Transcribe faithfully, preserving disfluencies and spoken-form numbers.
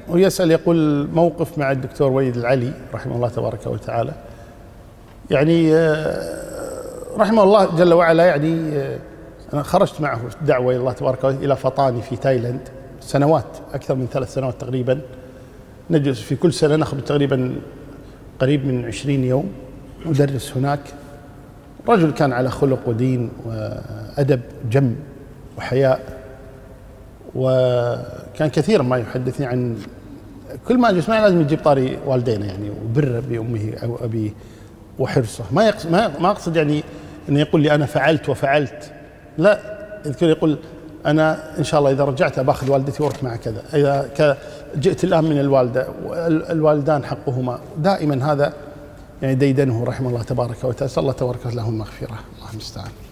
ويسأل يقول موقف مع الدكتور وليد العلي رحمه الله تبارك وتعالى. يعني رحمه الله جل وعلا، يعني أنا خرجت معه في الدعوة إلى الله تبارك وتعالى إلى فطاني في تايلاند سنوات، أكثر من ثلاث سنوات تقريبا. نجلس في كل سنة نأخذ تقريبا قريب من عشرين يوم ندرس هناك. رجل كان على خلق ودين وأدب جم وحياء، وكان كثيرا ما يحدثني عن كل ما أجلس معه لازم يجيب طاري والدينا يعني، وبر بأمه أو أبيه وحرصه. ما يقصد ما أقصد يعني أنه يقول لي أنا فعلت وفعلت، لا، يذكر يقول أنا إن شاء الله إذا رجعت باخذ والدتي وأروح مع كذا، إذا جئت الآن من الوالدة، الوالدان حقهما دائما، هذا يعني ديدنه رحمه الله تبارك وتعالى. الله تبارك له المغفرة، الله المستعان.